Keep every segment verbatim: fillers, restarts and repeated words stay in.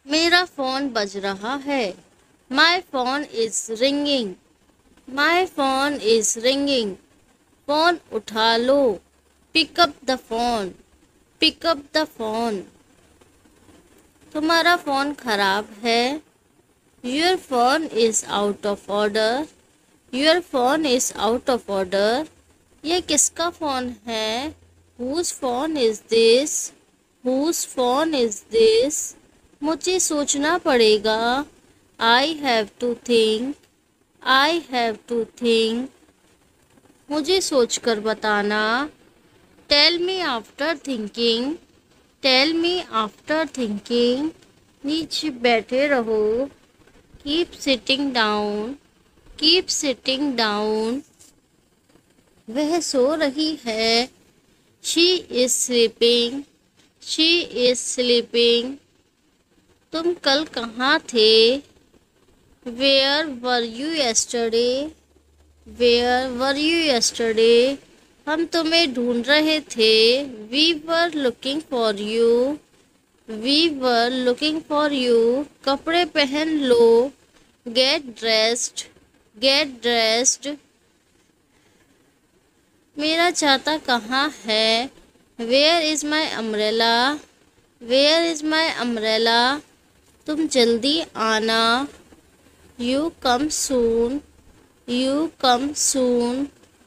मेरा फ़ोन बज रहा है। My phone is ringing. My phone is ringing. Phone उठा लो। Pick up the phone. Pick up the phone. तुम्हारा फ़ोन खराब है। Your phone is out of order. Your phone is out of order. यह किसका फ़ोन है? Whose phone is this? Whose phone is this? मुझे सोचना पड़ेगा। I have to think. I have to think. मुझे सोचकर बताना। Tell me after thinking. Tell me after thinking. नीचे बैठे रहो। Keep sitting down. Keep sitting down. वह सो रही है। She is sleeping. She is sleeping. तुम कल कहाँ थे? Where were you yesterday? Where were you yesterday? हम तुम्हें ढूंढ रहे थे। We were looking for you. We were looking for you. कपड़े पहन लो। Get dressed. Get dressed. मेरा छाता कहाँ है? Where is my umbrella? Where is my umbrella? तुम जल्दी आना। You come soon. You come soon.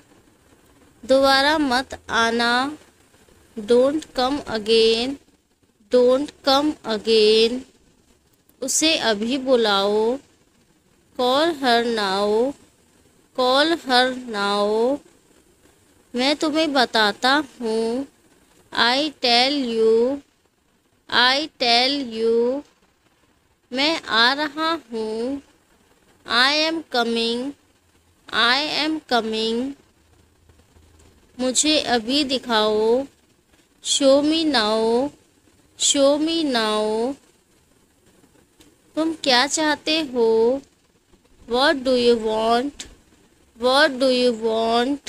दोबारा मत आना। Don't come again. Don't come again. उसे अभी बुलाओ। Call her now. Call her now. मैं तुम्हें बताता हूँ। I tell you. I tell you. मैं आ रहा हूँ। I am coming. I am coming. मुझे अभी दिखाओ। Show me now. Show me now. तुम क्या चाहते हो? What do you want? What do you want?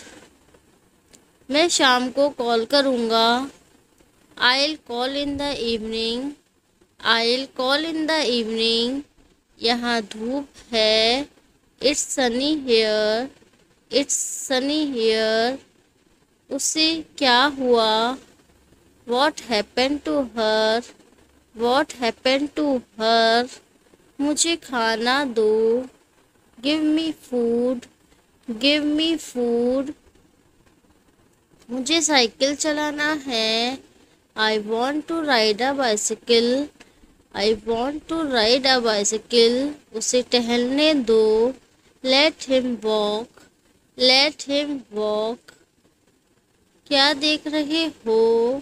मैं शाम को कॉल करूँगा। I'll call in the evening. I'll call in the evening. यहाँ धूप है। It's sunny here. It's sunny here. उसे क्या हुआ? What happened to her? What happened to her? मुझे खाना दो। Give me food. Give me food. मुझे साइकिल चलाना है। I want to ride a bicycle. I want to ride a bicycle. उसे टहलने दो। Let him walk. Let him walk. क्या देख रहे हो?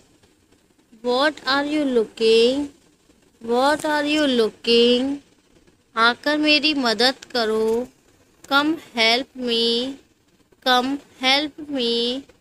What are you looking? What are you looking? आकर मेरी मदद करो। Come help me. Come help me.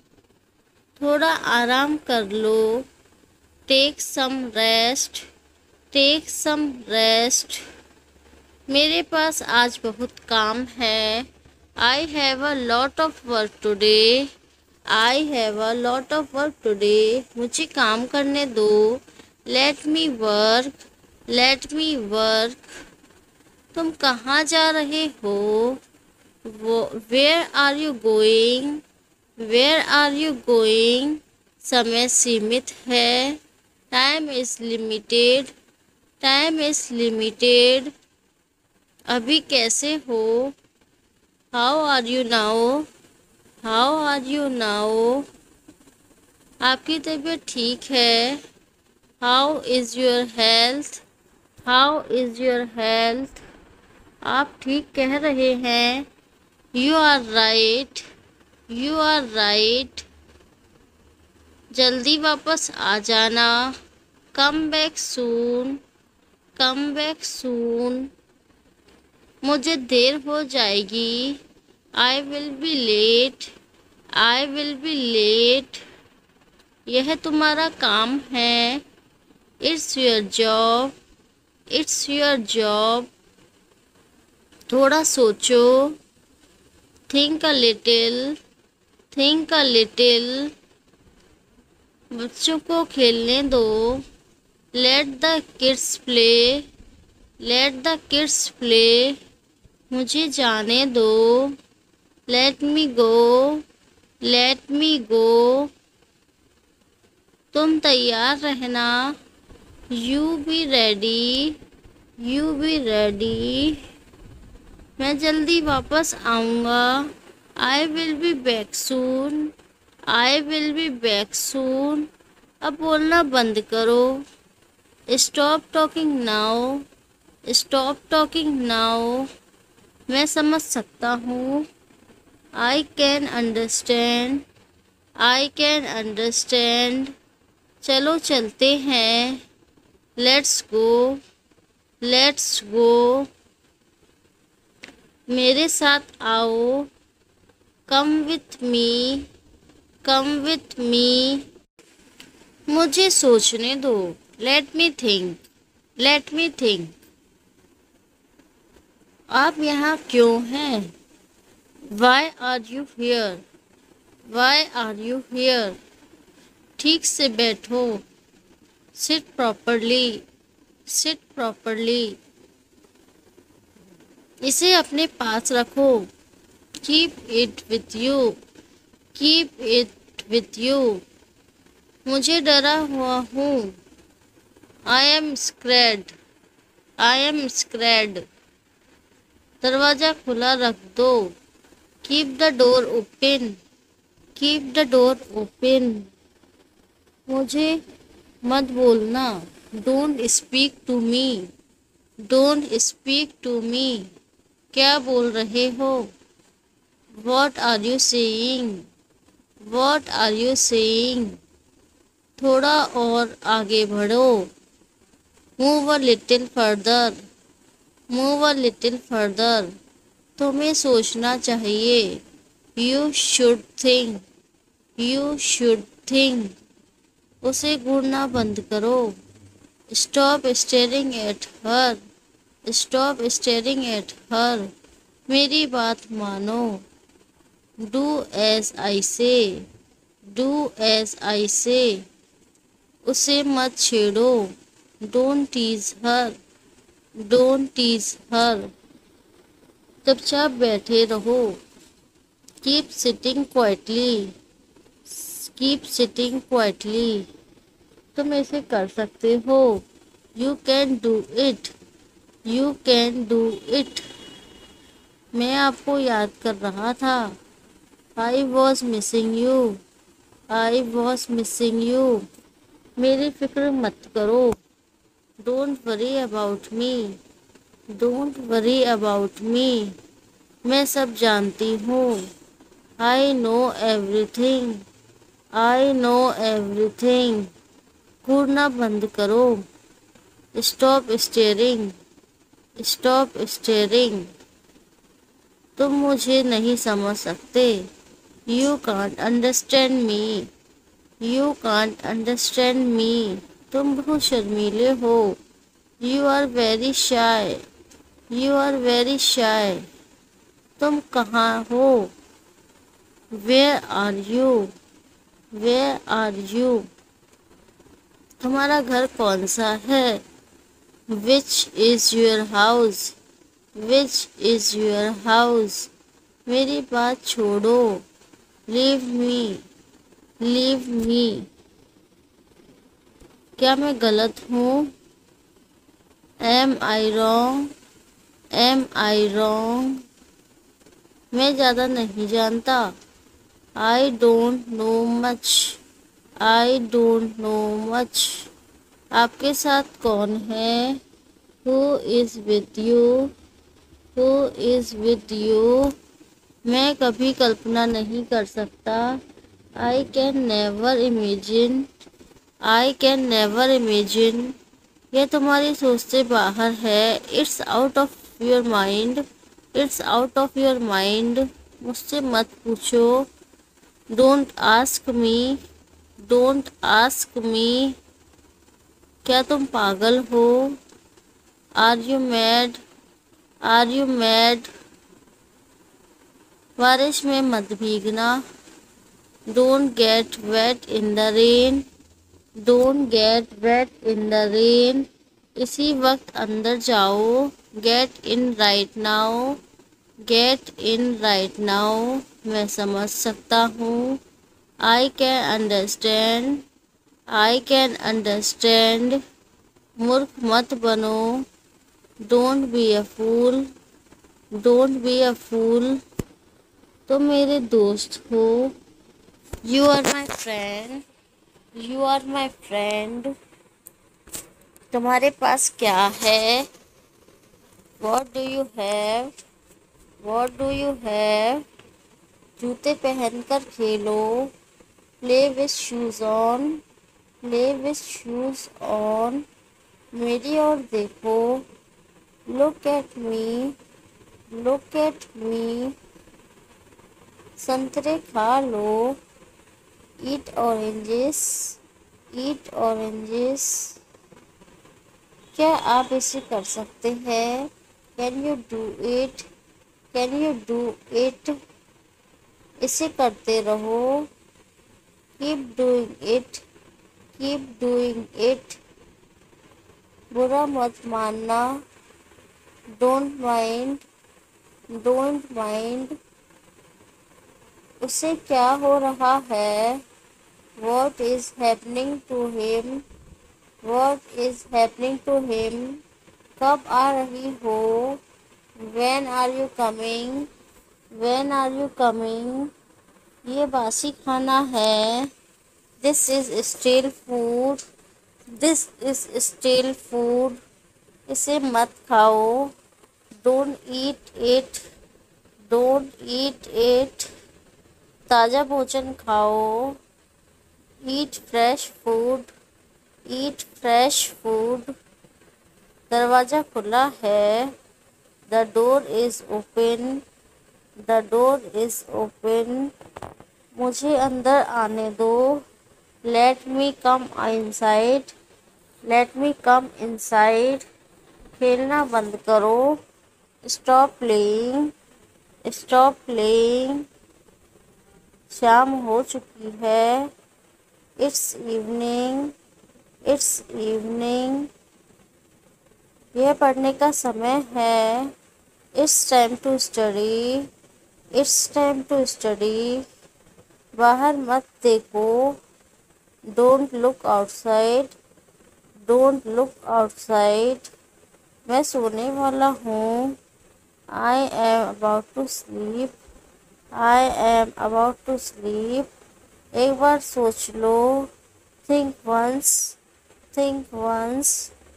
थोड़ा आराम कर लो। Take some rest. Take some rest. मेरे पास आज बहुत काम है। I have a lot of work today. I have a lot of work today. मुझे काम करने दो। Let me work. Let me work. तुम कहाँ जा रहे हो? वो where are you going? Where are you going? समय सीमित है। Time is limited. Time is limited. अभी कैसे हो? How are you now? How are you now? आपकी तबीयत ठीक है। How is your health? How is your health? आप ठीक कह रहे हैं। You are right. You are right. जल्दी वापस आ जाना। Come back soon. Come back soon. मुझे देर हो जाएगी। I will be late. I will be late. यह तुम्हारा काम है। It's your job. It's your job. थोड़ा सोचो। Think a little. Think a little. बच्चों को खेलने दो। Let the kids play. Let the kids play, मुझे जाने दो। लेट मी गो, लेट मी गो, तुम तैयार रहना। You be ready, you be ready, मैं जल्दी वापस आऊँगा। I will be back soon, I will be back soon, अब बोलना बंद करो। Stop talking now, stop talking now, मैं समझ सकता हूँ। I can understand, I can understand, चलो चलते हैं। लेट्स गो, लेट्स गो, मेरे साथ आओ। Come with me, come with me, मुझे सोचने दो। Let me think, let me think, आप यहाँ क्यों हैं? Why are you here, why are you here, ठीक से बैठो। सिट प्रॉपरली, सिट प्रॉपरली, इसे अपने पास रखो। Keep it with you, keep it with you, मुझे डरा हुआ हूँ। I am scared, I am scared, दरवाज़ा खुला रख दो। Keep the door open, keep the door open, मुझे मत बोलना। Don't speak to me, don't speak to me, क्या बोल रहे हो? What are you saying, what are you saying, थोड़ा और आगे बढ़ो। Move a little further, move a little further, तुम्हें सोचना चाहिए। You should think, you should think, उसे घूरना बंद करो। Stop staring at her, stop staring at her, मेरी बात मानो। डू एज आई से, डू एज आई से, उसे मत छेड़ो। Don't tease her, don't tease her, चुपचाप बैठे रहो। Keep sitting quietly, keep sitting quietly, तुम इसे कर सकते हो। You can do it, you can do it, मैं आपको याद कर रहा था। I was missing you, I was missing you, मेरी फिक्र मत करो। Don't worry about me, don't worry about me, मैं सब जानती हूँ। I know everything, I know everything, घूरना बंद करो। स्टॉप स्टेरिंग, स्टॉप स्टेरिंग, तुम मुझे नहीं समझ सकते। You can't understand me, you can't understand me, तुम बहुत शर्मीले हो। You are very shy, you are very shy, तुम कहाँ हो? Where are you, where are you, तुम्हारा घर कौन सा है? Which is your house, which is your house, मेरी बात छोड़ो। लीव मी, लीव मी, क्या मैं गलत हूँ? Am I wrong, am I wrong, मैं ज़्यादा नहीं जानता। I don't know much, I don't know much, आपके साथ कौन है? Who is with you, who is with you, मैं कभी कल्पना नहीं कर सकता। I can never imagine, I can never imagine, यह तुम्हारी सोच से बाहर है। It's out of your mind, it's out of your mind, मुझसे मत पूछो। Don't ask me, don't ask me, क्या तुम पागल हो? Are you mad, are you mad, बारिश में मत भीगना। Don't get wet in the rain, don't get wet in the rain, इसी वक्त अंदर जाओ। Get in right now. Get in right now. मैं समझ सकता हूँ। I can understand. I can understand. मूर्ख मत बनो। Don't be a fool. Don't be a fool. तुम मेरे दोस्त हो। You are my friend. You are my friend. तुम्हारे पास क्या है? What do you have? What do you have? जूते पहनकर खेलो। Play with shoes on. Play with shoes on. मेरी ओर देखो। Look at me. Look at me. संतरे खा लो। ईट ऑरेंजेस। ईट ऑरेंजेस। क्या आप इसे कर सकते हैं? Can you do it? Can you do it? इसे करते रहो। Keep doing it. Keep doing it. बुरा मत मानना। Don't mind. Don't mind. उसे क्या हो रहा है? What is happening to him? What is happening to him? कब आ रही हो? When are you coming? When are you coming? ये बासी खाना है। This is stale food. This is stale food. इसे मत खाओ। Don't eat it. Don't eat it. ताज़ा भोजन खाओ। Eat fresh food. Eat fresh food. दरवाज़ा खुला है। The door is open. The door is open. मुझे अंदर आने दो। Let me come inside. Let me come inside. खेलना बंद करो। Stop playing. Stop playing. शाम हो चुकी है। It's evening. It's evening. यह पढ़ने का समय है। It's time to study. It's time to study. बाहर मत देखो। Don't look outside. Don't look outside. मैं सोने वाला हूँ। I am about to sleep. I am about to sleep. एक बार सोच लो। Think once. Think once.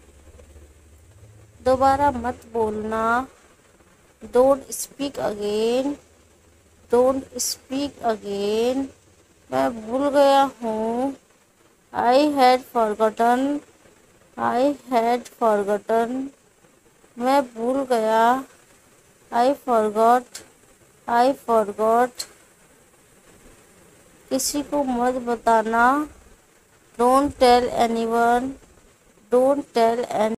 दोबारा मत बोलना। Don't speak again. Don't speak again. मैं भूल गया हूँ। I had forgotten. I had forgotten. मैं भूल गया। I forgot. I forgot. किसी को मत बताना। Don't tell anyone. Don't tell anyone.